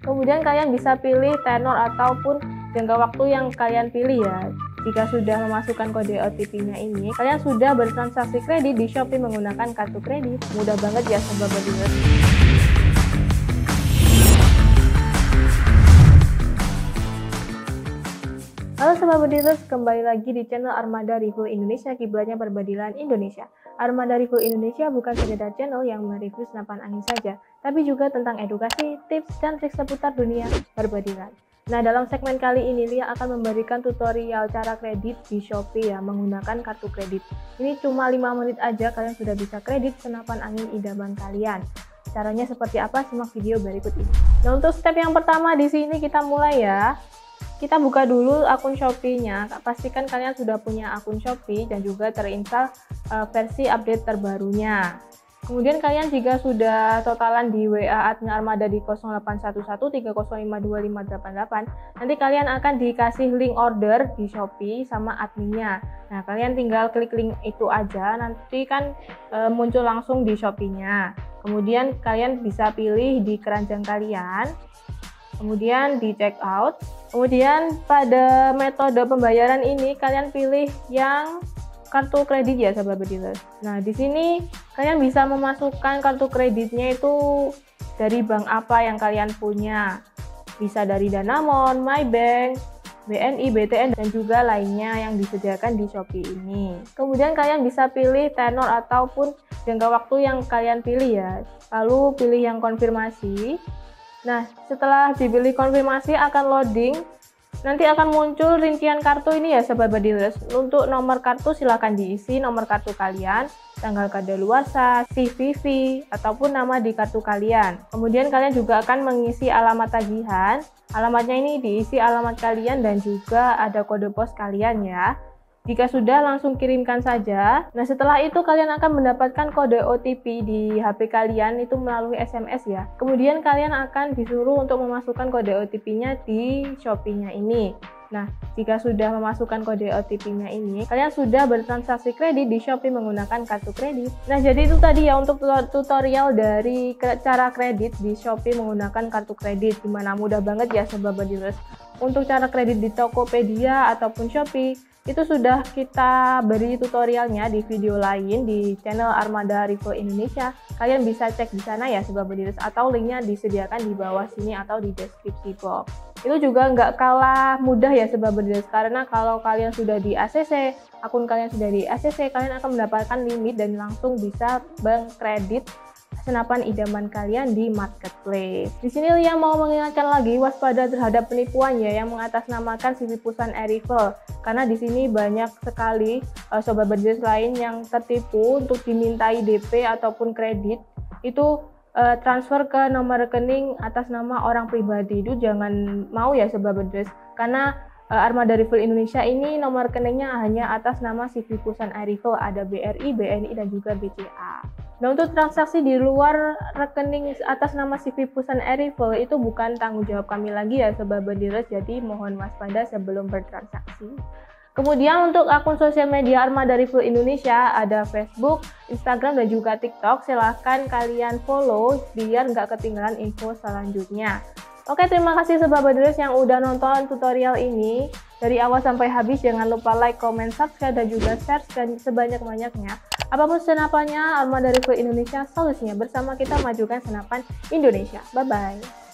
Kemudian kalian bisa pilih tenor ataupun jangka waktu yang kalian pilih ya. Jika sudah memasukkan kode OTP-nya ini, kalian sudah bertransaksi kredit di Shopee menggunakan kartu kredit. Mudah banget ya Sobat Bediler. Halo Sobat Bediler, kembali lagi di channel Armada Review Indonesia, kiblatnya perbadilan Indonesia. Armada Review Indonesia bukan sekedar channel yang mereview senapan angin saja, tapi juga tentang edukasi, tips, dan trik seputar dunia perbadilan. Nah, dalam segmen kali ini Lia akan memberikan tutorial cara kredit di Shopee ya, menggunakan kartu kredit. Ini cuma 5 menit aja kalian sudah bisa kredit senapan angin idaman kalian. Caranya seperti apa? Simak video berikut ini. Nah, untuk step yang pertama di sini kita mulai ya. Kita buka dulu akun Shopee-nya. Pastikan kalian sudah punya akun Shopee dan juga terinstall versi update terbarunya. Kemudian kalian jika sudah totalan di WA admin Armada di 081130525588, nanti kalian akan dikasih link order di Shopee sama adminnya. Nah, kalian tinggal klik link itu aja, nanti kan muncul langsung di Shopee-nya. Kemudian kalian bisa pilih di keranjang kalian, kemudian di check out. Kemudian pada metode pembayaran ini kalian pilih yang kartu kredit ya Sobat Bediler. Nah, di sini kalian bisa memasukkan kartu kreditnya itu dari bank apa yang kalian punya. Bisa dari Danamon, Mybank, BNI, BTN, dan juga lainnya yang disediakan di Shopee ini. Kemudian kalian bisa pilih tenor ataupun jangka waktu yang kalian pilih ya. Lalu pilih yang konfirmasi. Nah, setelah dipilih konfirmasi akan loading, nanti akan muncul rincian kartu ini ya Sobat Bediler. Untuk nomor kartu silahkan diisi nomor kartu kalian, tanggal kadaluarsa, CVV, ataupun nama di kartu kalian. Kemudian kalian juga akan mengisi alamat tagihan. Alamatnya ini diisi alamat kalian dan juga ada kode pos kalian ya. Jika sudah, langsung kirimkan saja. Nah, setelah itu kalian akan mendapatkan kode OTP di HP kalian itu melalui SMS ya. Kemudian kalian akan disuruh untuk memasukkan kode OTP-nya di Shopee-nya ini. Nah, jika sudah memasukkan kode OTP-nya ini, kalian sudah bertransaksi kredit di Shopee menggunakan kartu kredit. Nah, jadi itu tadi ya untuk tutorial dari cara kredit di Shopee menggunakan kartu kredit. Gimana, mudah banget ya Sobat Bediler. Untuk cara kredit di Tokopedia ataupun Shopee, itu sudah kita beri tutorialnya di video lain di channel Armada Review Indonesia. Kalian bisa cek di sana ya Sobat Bediler, atau linknya disediakan di bawah sini atau di deskripsi box. Itu juga nggak kalah mudah ya Sobat Bediler, karena kalau kalian sudah di ACC, akun kalian sudah di ACC, kalian akan mendapatkan limit dan langsung bisa mengkredit senapan idaman kalian di marketplace. Di sini Lia mau mengingatkan lagi, waspada terhadap penipuan ya yang mengatasnamakan CV Pusan Air Rifle, karena di sini banyak sekali Sobat Bediler lain yang tertipu untuk dimintai DP ataupun kredit itu transfer ke nomor rekening atas nama orang pribadi. Itu jangan mau ya Sobat Bediler, karena Armada Rifle Indonesia ini nomor rekeningnya hanya atas nama CV Pusan Air Rifle, ada BRI, BNI, dan juga BCA. Nah, untuk transaksi di luar rekening atas nama CV Pusan Air Rifle itu bukan tanggung jawab kami lagi ya Sobat Bediler, jadi mohon waspada sebelum bertransaksi. Kemudian untuk akun sosial media Armada Rifle Indonesia ada Facebook, Instagram, dan juga TikTok. Silahkan kalian follow biar nggak ketinggalan info selanjutnya. Oke, terima kasih Sobat Bediler yang udah nonton tutorial ini dari awal sampai habis. Jangan lupa like, comment, subscribe, dan juga share sebanyak-banyaknya. Apapun senapannya, Armada Rifle Indonesia solusinya. Bersama kita majukan senapan Indonesia. Bye-bye.